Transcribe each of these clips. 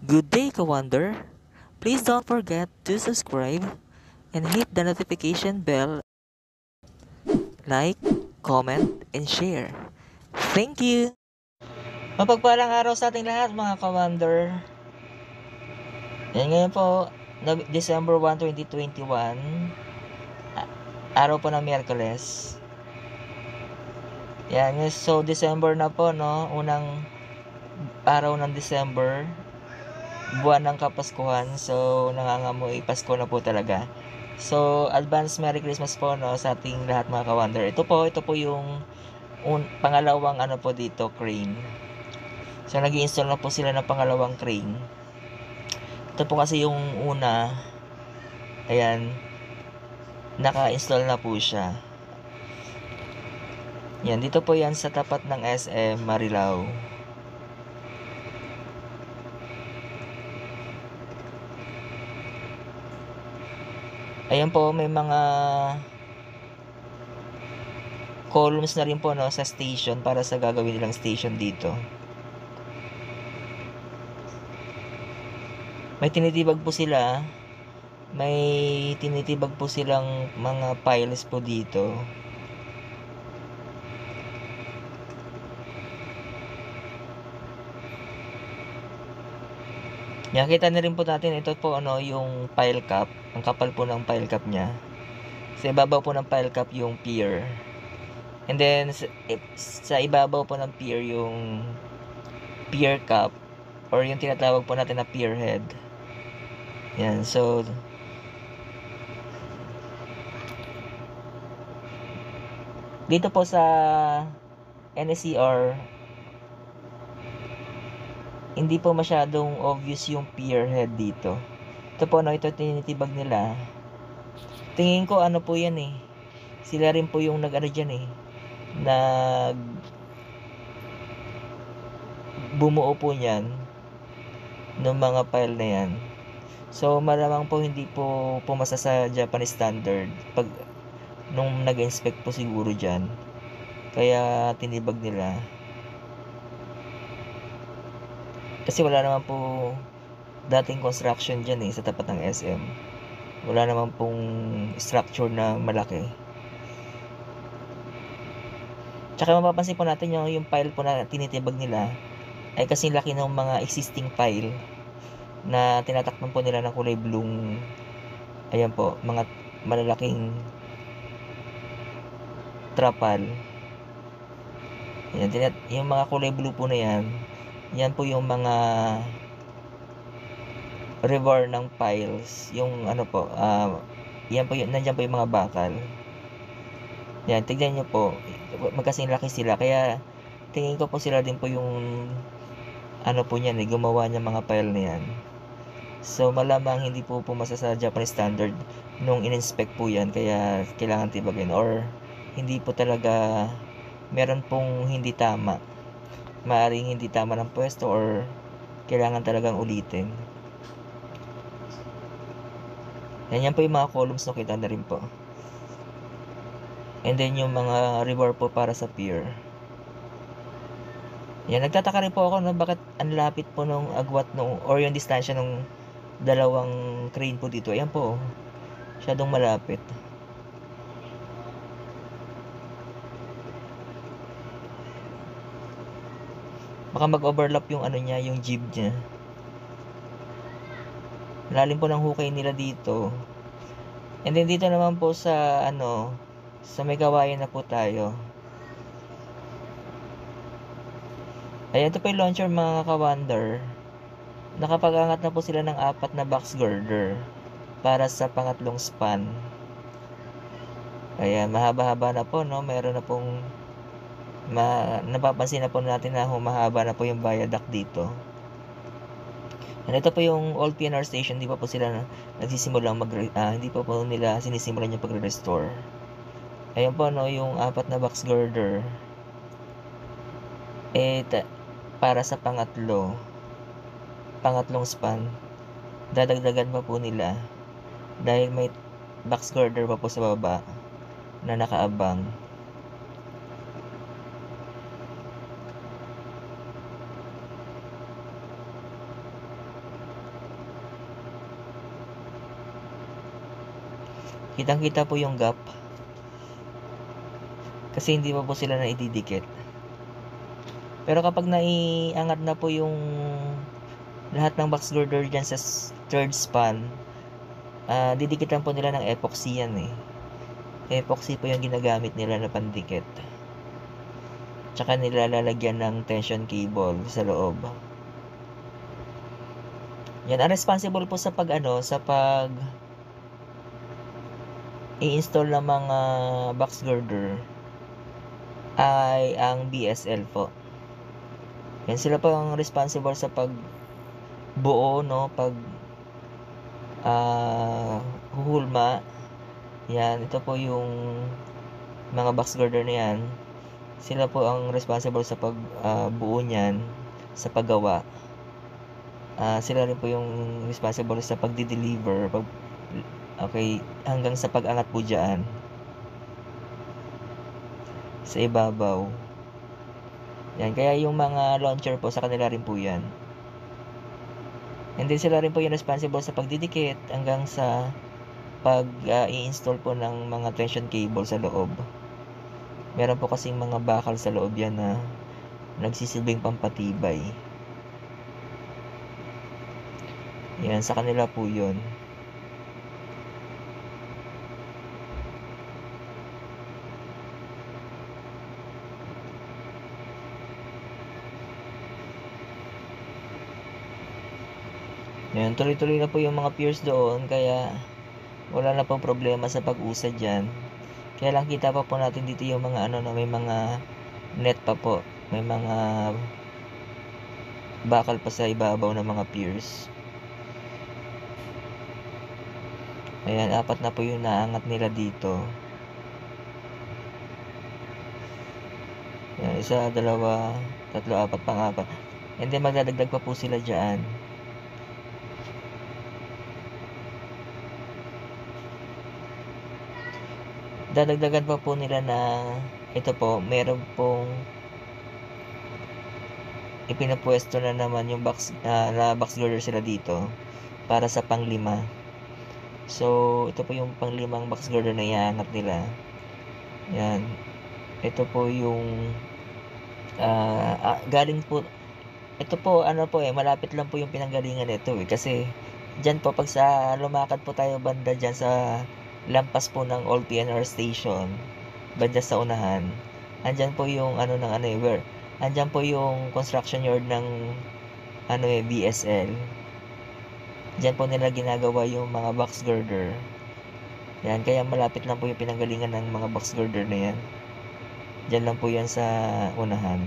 Good day, Kawander. Please don't forget to subscribe and hit the notification bell, like, comment, and share. Thank you! Mapagpalang araw sa ating lahat mga Kawander. Yan ngayon po, December 1, 2021, araw po ng Miyerkules. Yan, so December na po, no? Unang araw ng December, buwan ng Kapaskuhan. So, nangangamoy Pasko na po talaga. So, advance Merry Christmas po, no, sa ating lahat mga Kawander. Ito po yung pangalawang ano po dito, crane. So, nag-i-install na po sila ng pangalawang crane. Ito po kasi yung una, ayan, naka-install na po siya. Yan, dito po yan sa tapat ng SM Marilao. Ayan po, may mga columns na rin po, no, sa station para sa gagawin nilang station dito. May tinitibag po sila. May tinitibag po silang mga piles po dito. Yan, kita na rin po natin, ito po ano, yung pile cap. Ang kapal po ng pile cap niya. Sa ibabaw po ng pile cap yung pier. And then, sa ibabaw po ng pier yung pier cap. Or yung tinatawag po natin na pier head. Yan, so dito po sa NSCR, hindi po masyadong obvious yung pier head dito. Ito po, no, ito tinitibag nila. Tingin ko ano po yan eh. Sila rin po yung nag-ano dyan eh. Bumuo po niyan ng mga pile na yan. So, malamang po hindi po pumasa sa Japanese standard pag nung nag-inspect po siguro dyan. Kaya tinibag nila. Kasi wala naman po dating construction dyan eh, sa tapat ng SM. Wala naman pong structure na malaki. Tsaka mapapansin po natin yung pile po na tinitibag nila ay kasi laki ng mga existing pile na tinatakpan po nila ng kulay blue. Ayan po, mga malalaking trapal. Ayan, yung mga kulay blue po na yan, yan po yung mga rebar ng piles. Yung ano po, yan po, nandiyan po yung mga bakal. Yan, tignan nyo po, magkasing laki sila. Kaya tingin ko po sila din po yung ano po niyan eh, gumawa niya mga pile na yan. So malamang hindi po pumasa sa Japanese standard nung in-inspect po yan, kaya kailangan tibagin, or hindi po talaga, meron pong hindi tama, maaring hindi tama ng pwesto, or kailangan talagang ulitin. Yan po yung mga columns, no, kita na rin po. And then yung mga rebar po para sa pier. Yan, nagtataka rin po ako, no, bakit ang lapit po nung agwat nung, or yung distansya nung dalawang crane po dito. Ayan po, masyadong malapit. Baka mag-overlap yung ano niya, yung jib niya. Lalim po ng hukay nila dito. And then dito naman po sa ano, sa may kawayan na po tayo. Ayan, ito po yung launcher mga Kawander. Nakapag-angat na po sila ng 4 na box girder para sa pangatlong span. Ayan, mahaba-haba na po, no? Meron na pong napapansin na po natin na humahaba na po yung viaduct dito. And ito po yung old PNR station. Hindi pa po sila nagsisimulang hindi pa po nila sinisimulan yung pagre-restore. Ayan po, no, yung 4 na box girder. Para sa pangatlong span, dadagdagan pa po nila dahil may box girder pa po sa baba na nakaabang. Kitang-kita po yung gap. Kasi hindi pa po sila na ididikit. Pero kapag naiangat na po yung lahat ng box girder dyan sa third span, didikitan po nila ng epoxy yan eh. Epoxy po yung ginagamit nila na pandikit. Tsaka nila lalagyan ng tension cable sa loob. Yan, ang responsible po sa pag i-install ng mga box girder ay ang BSL po. Yan, sila po ang responsible sa pagbuo, no, huhulma. Yan, ito po yung mga box girder na yan. Sila po ang responsible sa pagbuo niyan, sa paggawa. Sila rin po yung responsible sa pagdi-deliver, okay, hanggang sa pag-angat po dyan sa ibabaw. Yan, kaya yung mga launcher po sa kanila rin po yan. And then sila rin po yung responsible sa pagdidikit hanggang sa i-install po ng mga tension cable sa loob. Meron po kasing mga bakal sa loob yan na nagsisilbing pampatibay. Yan, sa kanila po yun. Yan, tuloy-tuloy na po yung mga piers doon, kaya wala na pong problema sa pag-usad dyan. Kaya lang kita pa po natin dito yung mga na may mga net pa po. May mga bakal pa sa ibabaw ng mga piers. Ayan, 4 na po yung naangat nila dito. Ayan, 1, 2, 3, 4, pang-4. And then magdadagdag pa po sila dyan. Dadagdagan pa po nila na ito po, meron pong ipinapwesto na naman yung box girder sila dito para sa pang-5. So ito po yung pang-5 box girder na iangat nila. Yan, ito po yung galing po, ito po malapit lang po yung pinanggalingan nito kasi dyan po pag lumakad po tayo banda dyan sa lampas po ng old PNR station, banda sa unahan, andyan po yung andyan po yung construction yard ng BSL. Diyan po nila ginagawa yung mga box girder. Yan, kaya malapit lang po yung pinanggalingan ng mga box girder na yan. Diyan lang po yan sa unahan.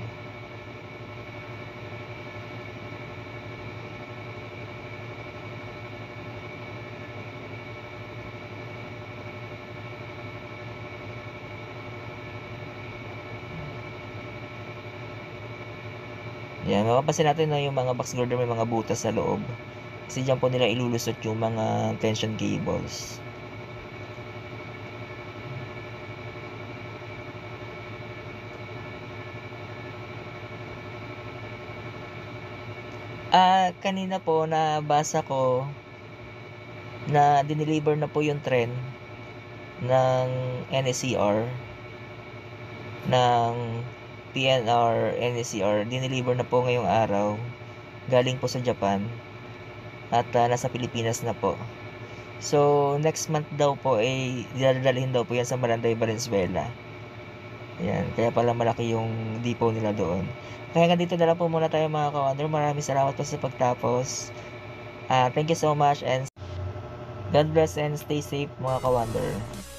Yan, mapapansin natin na yung mga box girder may mga butas sa loob. Kasi dyan po nila ilulusot yung mga tension cables. Kanina po nabasa ko na dineliver na po yung tren ng NSCR ng PNR NSCR. Dineliver na po ngayong araw, galing po sa Japan at nasa Pilipinas na po. So next month daw po dadalhin daw po yan sa Maranday, Valenzuela. Ayan, kaya pala malaki yung depot nila doon. Kaya nga dito na lang po muna tayo mga ka-wonder. Maraming salamat po sa pagtapos. Thank you so much and God bless and stay safe mga ka-wonder.